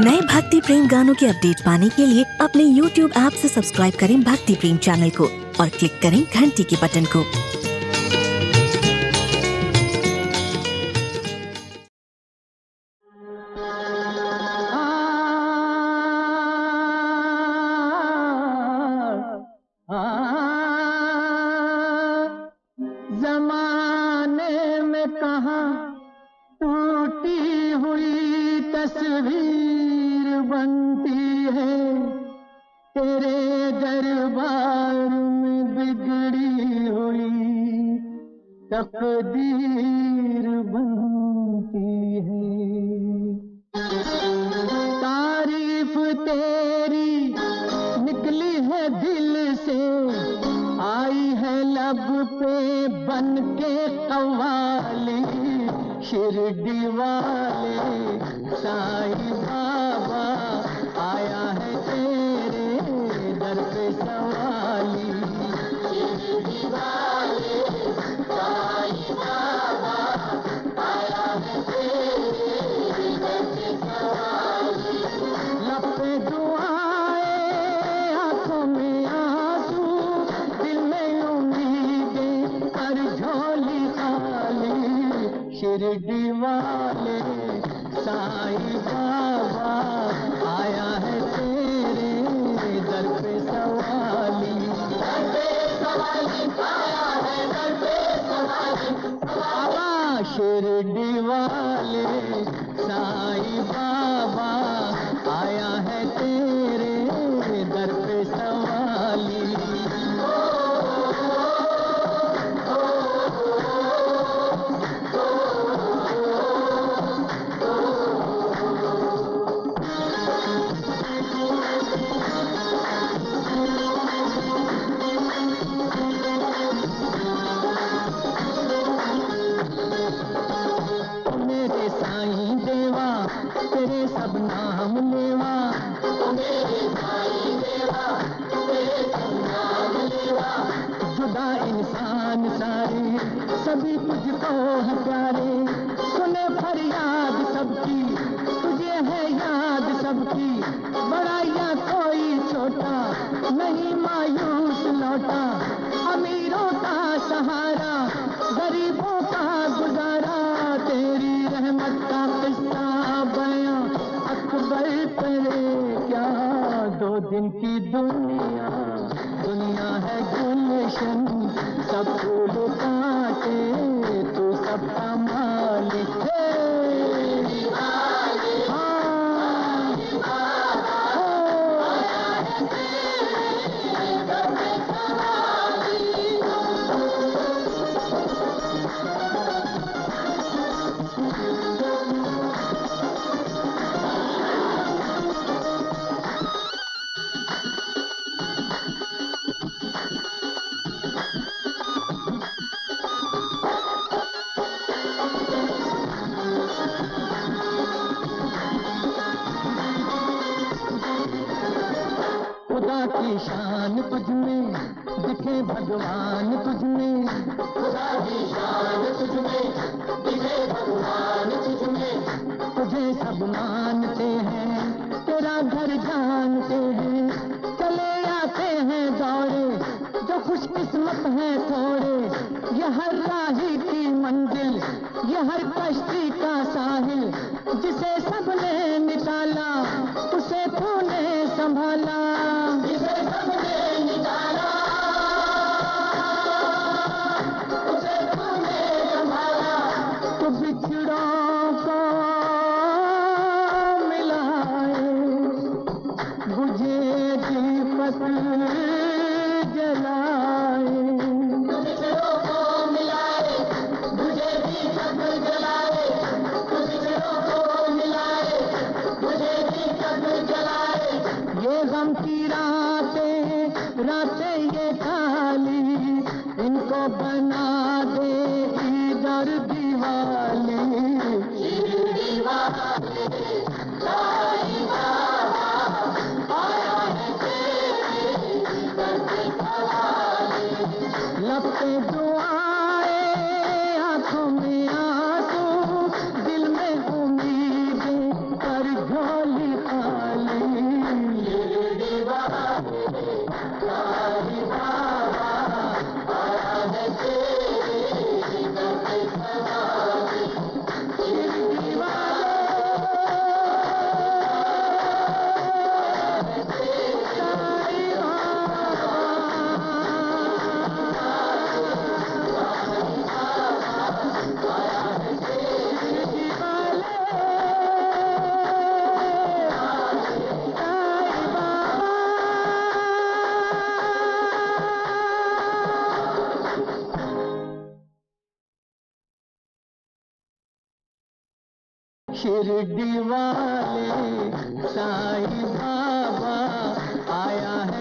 नए भक्ति प्रेम गानों के अपडेट पाने के लिए अपने YouTube ऐप से सब्सक्राइब करें भक्ति प्रेम चैनल को और क्लिक करें घंटी के बटन को। जमाने में कहाँ टूटी हुई तस्वीर बनती है, तेरे दरबार में बिगड़ी हुई तकदीर बनती है। तारीफ तेरी निकली है दिल से, आई है लब पे बन के कव्वाली। शिरडी वाले साई बाबा आया है तेरे दर पे सवाली। शिरडी वाले साई बाबा आया है तेरे दर पे सवाली। लब पे दुआएं, आंखों में आंसू, दिल में उम्मीदें, पर झोली खाली। शिरडी वाले साई बाबा आया है तेरे दर पे सवाली। दर पे सवाली आया है, दर पे सवाली बाबा। शिरडी वाले साई बाबा आया है तेरे दर पे सवाली। मेरे साईं देवा तेरे सब नाम लेवा, मेरे साईं देवा तेरे सब नाम लेवा। जुदा इंसान सारे सभी तुझको है प्यारे, सुने फरियाद सबकी तुझे है याद सबकी। बड़ा या कोई छोटा नहीं मायूस लौटा, अमीरों का सहारा गरीबों का गुजारा। तेरी रहमत का किस्सा बयां अकबर करे क्या, दो दिन की दुनिया दुनिया है गुलशन, सब फूल काटे तू सबका मालिक है। खुदा की शान तुझ में दिखे भगवान तुझ में, खुदा की शान तुझ में दिखे भगवान तुझ में। तुझे सब मानते हैं, तेरा घर जानते हैं, चले आते हैं दौड़े जो खुशकिस्मत हैं थोड़े। ये हर राही की मंजिल, ये हर कश्ती का साहिल, जिसे सबने निकाला उसे तूने संभाला। जिसे सबने निकाला उसे तूने संभाला। तो बिछड़ों को मिलाए, बुझे दीपक जलाए। बिछड़ों को मिलाए, बुझे दीपक जलाए। बिछड़ों को मिलाए, बुझे दीपक जलाए। ये गम की रातें रातें ये काली, इनको बना दे ईद और दिवाली। शिरडी वाले साई बाबा आया है तेरे दर पे सवाली। लब पे दुआएं, आंखों में आंसू, दिल में उम्मीदें, पर झोली शिरडी वाले साईं बाबा आया